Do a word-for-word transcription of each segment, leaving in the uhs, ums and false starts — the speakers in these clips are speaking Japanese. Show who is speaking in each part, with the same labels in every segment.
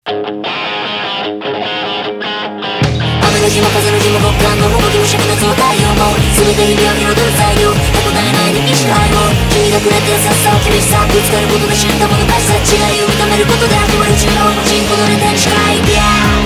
Speaker 1: 雨の日も風の日も極寒の動きも灼熱の太陽も全て日々を彩る材料へこたれない歴史の愛を君がくれて優しさを厳しさぶつかることで知ったものかしさ違いを認めることで始まる中央の人口のレテンションアイディ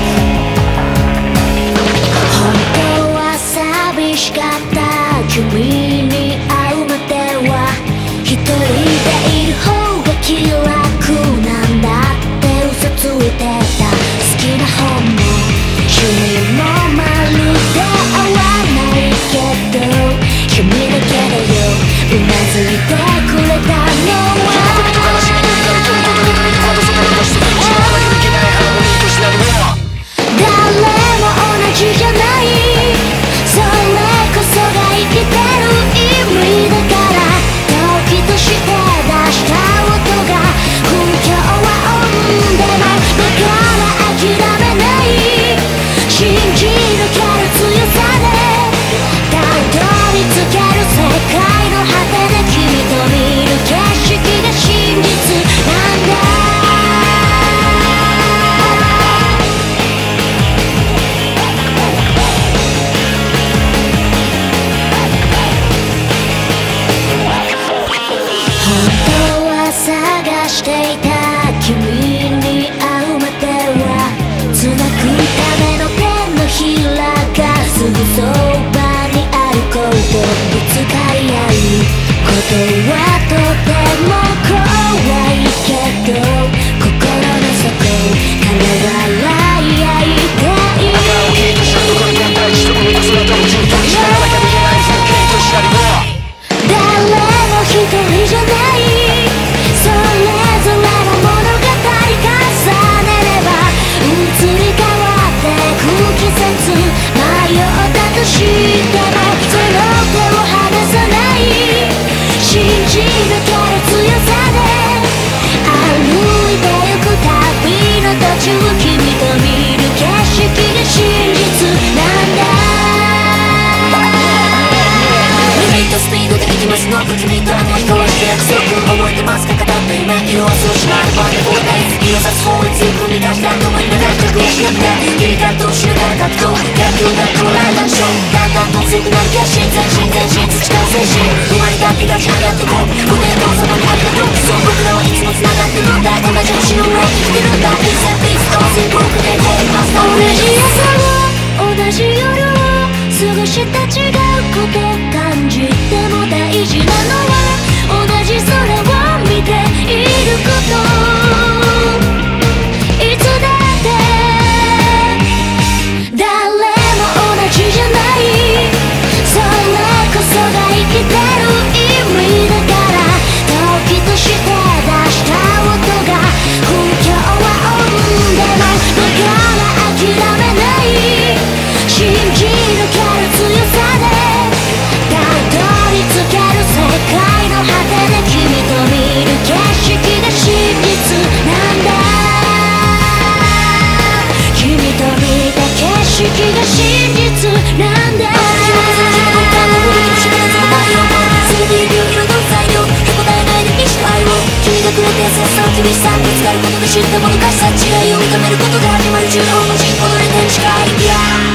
Speaker 1: ア本当は寂しかった君に会うまでは一人でいる方が気楽なんだって嘘ついてた好きな本も趣味もまるで合わないけど君だけだようなずいてくれたのは喜びと悲しみと怒りとにとどめにハードそこに出して失わなきゃいけないハーモニーとしなるも誰も同じじゃないそれこそが生きてる意味だから時として出した音が不協和音でもだから諦めない信じ抜ける強さでたどり着ける世界の果てで君と見る景色が真実なんだ探していた君に会うまではつなぐための手のひらがすぐそばにあることぶつかり合うことはとても怖いけど心の底から笑い合いたい赤を切りとしたところに反対してもみ出すのとも中途にしならなきゃ見えない絶景としたりも誰も一人じゃないそれぞれの物語重ねれば移り変わってく季節迷ったとしてもその手を離さない信じ抜ける強さで歩いてゆく旅の途中君と見る景色が真実なんだリミットスピードで行きますのか君とあの人はして約束覚えてますか語って夢色あすをしまるまでフォーダイズ色さす方へ強く見出したとも今納得をしなくて君がどうしながら格闘逆境だと笑いダンションだんだんと強くなる気が親善親善心培う精神生まれたって立ち上がってこうご年のそばにありがとうそう僕らはいつも繋がってるんだ同じ星の上生きてるんだ Peace and peace 合わせ僕でこうマスター同じ朝を同じ夜を過ごした違うこと感じても大事なのは同じ空を見ていることいつだって誰も同じじゃないそれこそが生きてる意味だから時として出した音が不協和音でもだから諦めない信じ抜ける強さでたどり着ける世界の果てで君と見る景色が真実なんだ君と見た景色が真実なんだ全て指を彩る材料へこたれない歴史の愛を君がくれて優しさを厳しさぶつかることで知ったものかしさ違いを認めることで始まる中央の人口のレテンションアイディア